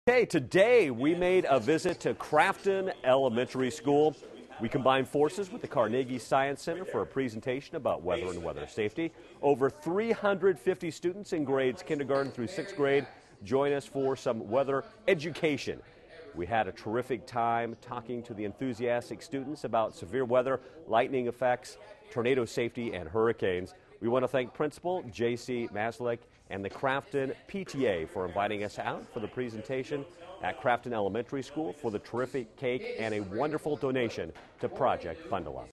Hey, today we made a visit to Crafton Elementary School. We combined forces with the Carnegie Science Center for a presentation about weather and weather safety. Over 350 students in grades kindergarten through 6th grade join us for some weather education. We had a terrific time talking to the enthusiastic students about severe weather, lightning effects, tornado safety, and hurricanes. We want to thank Principal J.C. Maslick and the Crafton PTA for inviting us out for the presentation at Crafton Elementary School, for the terrific cake and a wonderful donation to Project Fund-A-Lot.